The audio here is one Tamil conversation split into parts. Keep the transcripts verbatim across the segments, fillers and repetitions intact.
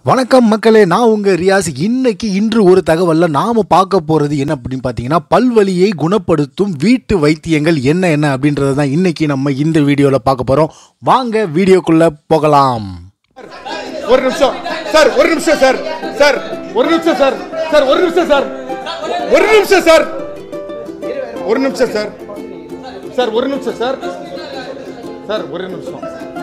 வணக்கம் மக்களே, நான் உங்க ரியாஸ். இன்னைக்கு இன்று ஒரு தகவல்ல நாம பார்க்க போறது என்ன அப்படின்னு பார்த்தீங்கன்னா, பல்வலியை குணப்படுத்தும் வீட்டு வைத்தியங்கள் என்ன என்ன அப்படின்றத தான் இன்னைக்கு நம்ம இந்த வீடியோல பார்க்க போறோம். வாங்க வீடியோக்குள்ள போகலாம். ஒரு நிமிஷம் சார், ஒரு நிமிஷம் சார், சார் ஒரு நிமிஷம் சார், சார் ஒரு நிமிஷம் சார், ஒரு நிமிஷம் சார், ஒரு நிமிஷம் சார், சார் ஒரு நிமிஷம் சார், சார் ஒரு நிமிஷம்.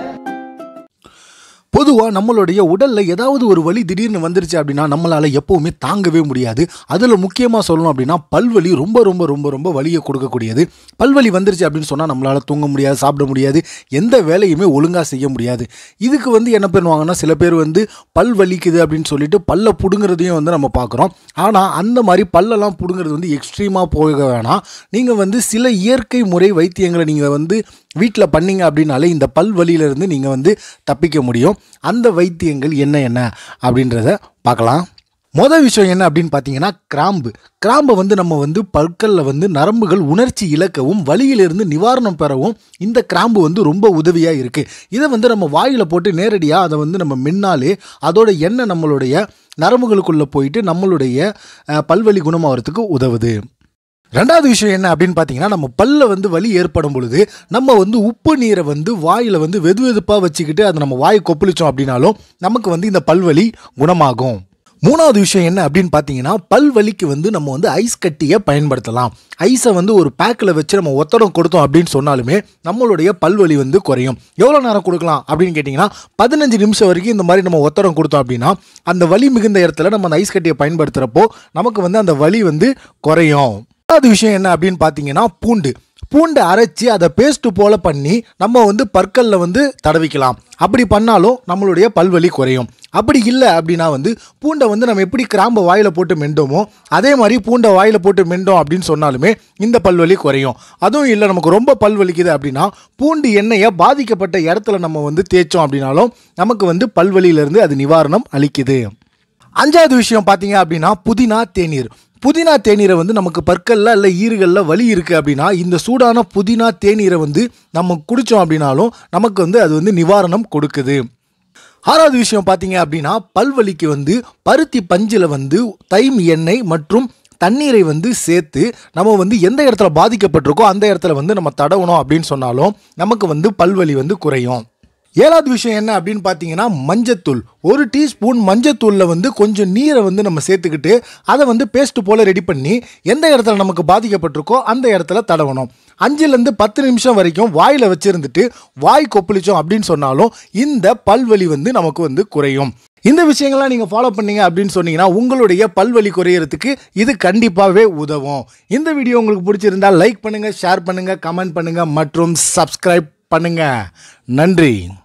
பொதுவாக நம்மளுடைய உடலில் ஏதாவது ஒரு வலி திடீர்னு வந்துருச்சு அப்படின்னா நம்மளால் எப்போவுமே தாங்கவே முடியாது. அதில் முக்கியமாக சொல்லணும் அப்படின்னா பல்வலி ரொம்ப ரொம்ப ரொம்ப ரொம்ப வலியை கொடுக்கக்கூடியது. பல்வலி வந்துருச்சு அப்படின்னு சொன்னால் நம்மளால் தூங்க முடியாது, சாப்பிட முடியாது, எந்த வேலையுமே ஒழுங்காக செய்ய முடியாது. இதுக்கு வந்து என்ன பண்ணுவாங்கன்னா, சில பேர் வந்து பல் வலிக்குது அப்படின்னு சொல்லிட்டு பல்லை பிடுங்கிறதையும் வந்து நம்ம பார்க்குறோம். ஆனால் அந்த மாதிரி பல்லெல்லாம் பிடுங்கிறது வந்து எக்ஸ்ட்ரீமாக போக வேணாம். நீங்கள் வந்து சில இயற்கை முறை வைத்தியங்களை நீங்கள் வந்து வீட்டில் பண்ணிங்க அப்படின்னாலே இந்த பல் வலியிலிருந்து நீங்கள் வந்து தப்பிக்க முடியும். அந்த வைத்தியங்கள் என்ன என்ன அப்படின்றத பார்க்கலாம். மொதல் விஷயம் என்ன அப்படின்னு பார்த்தீங்கன்னா, கிராம்பு. கிராம்பை வந்து நம்ம வந்து பற்களில் வந்து நரம்புகள் உணர்ச்சி இழக்கவும் வலியிலிருந்து நிவாரணம் பெறவும் இந்த கிராம்பு வந்து ரொம்ப உதவியாக இருக்குது. இதை வந்து நம்ம வாயில் போட்டு நேரடியாக அதை வந்து நம்ம மின்னாலே அதோட எண்ணெய் நம்மளுடைய நரம்புகளுக்குள்ளே போயிட்டு நம்மளுடைய பல்வலி குணமாகறதுக்கு உதவுது. ரெண்டாவது விஷயம் என்ன அப்படின்னு பார்த்தீங்கன்னா, நம்ம பல்ல வந்து வலி ஏற்படும் பொழுது நம்ம வந்து உப்பு நீரை வந்து வாயில் வந்து வெது வெதுப்பாக வச்சுக்கிட்டு அதை நம்ம வாயை கொப்பளிச்சோம் அப்படின்னாலும் நமக்கு வந்து இந்த பல்வலி குணமாகும். மூணாவது விஷயம் என்ன அப்படின்னு பார்த்தீங்கன்னா, பல்வலிக்கு வந்து நம்ம வந்து ஐஸ் கட்டியை பயன்படுத்தலாம். ஐஸை வந்து ஒரு பேக்கில் வச்சு நம்ம ஒத்தடம் கொடுத்தோம் அப்படின்னு சொன்னாலுமே நம்மளுடைய பல்வலி வந்து குறையும். எவ்வளோ நேரம் கொடுக்கலாம் அப்படின்னு கேட்டிங்கன்னா, பதினஞ்சு நிமிஷம் வரைக்கும் இந்த மாதிரி நம்ம ஒத்தடம் கொடுத்தோம் அப்படின்னா அந்த வலி மிகுந்த இடத்துல நம்ம அந்த ஐஸ் கட்டியை பயன்படுத்துகிறப்போ நமக்கு வந்து அந்த வலி வந்து குறையும். ரெண்டாவது விஷயம் என்ன அப்படின்னு பார்த்தீங்கன்னா, பூண்டு. பூண்டை அரைச்சி அதை பேஸ்ட்டு போல் பண்ணி நம்ம வந்து பற்களில் வந்து தடவிக்கலாம். அப்படி பண்ணாலும் நம்மளுடைய பல்வலி குறையும். அப்படி இல்லை அப்படின்னா வந்து பூண்டை வந்து நம்ம எப்படி கிராம்பை வாயில் போட்டு மெண்டோமோ அதே மாதிரி பூண்டை வாயில் போட்டு மெண்டோம் அப்படின்னு சொன்னாலுமே இந்த பல்வலி குறையும். அதுவும் இல்லை நமக்கு ரொம்ப பல்வலிக்குது அப்படின்னா பூண்டு எண்ணெயை பாதிக்கப்பட்ட இடத்துல நம்ம வந்து தேய்ச்சோம் அப்படின்னாலும் நமக்கு வந்து பல்வலியிலிருந்து அது நிவாரணம் அளிக்குது. அஞ்சாவது விஷயம் பார்த்தீங்க அப்படின்னா, புதினா தேநீர். புதினா தேநீரை வந்து நமக்கு பற்களில் இல்லை ஈறுகளில் வலி இருக்குது அப்படின்னா இந்த சூடான புதினா தேநீரை வந்து நம்ம குடித்தோம் அப்படின்னாலும் நமக்கு வந்து அது வந்து நிவாரணம் கொடுக்குது. ஆறாவது விஷயம் பார்த்தீங்க அப்படின்னா, பல்வலிக்கு வந்து பருத்தி பஞ்சில் வந்து தைம் எண்ணெய் மற்றும் தண்ணீரை வந்து சேர்த்து நம்ம வந்து எந்த இடத்துல பாதிக்கப்பட்டிருக்கோ அந்த இடத்துல வந்து நம்ம தடவணும் அப்படின்னு சொன்னாலும் நமக்கு வந்து பல்வலி வந்து குறையும். ஏழாவது விஷயம் என்ன அப்படின்னு பார்த்தீங்கன்னா, மஞ்சத்தூள். ஒரு டீஸ்பூன் மஞ்சத்தூளில் வந்து கொஞ்சம் நீரை வந்து நம்ம சேர்த்துக்கிட்டு அதை வந்து பேஸ்ட்டு போல் ரெடி பண்ணி எந்த இடத்துல நமக்கு பாதிக்கப்பட்டிருக்கோ அந்த இடத்துல தடவணும். அஞ்சுலேருந்து பத்து நிமிஷம் வரைக்கும் வாயில் வச்சுருந்துட்டு வாய் கொப்பளிச்சோம் அப்படின்னு சொன்னாலும் இந்த பல்வலி வந்து நமக்கு வந்து குறையும். இந்த விஷயங்கள்லாம் நீங்கள் ஃபாலோ பண்ணீங்க அப்படின்னு சொன்னீங்கன்னா உங்களுடைய பல்வலி குறையிறதுக்கு இது கண்டிப்பாகவே உதவும். இந்த வீடியோ உங்களுக்கு பிடிச்சிருந்தால் லைக் பண்ணுங்கள், ஷேர் பண்ணுங்கள், கமெண்ட் பண்ணுங்கள் மற்றும் சப்ஸ்கிரைப் பண்ணுங்கள். நன்றி.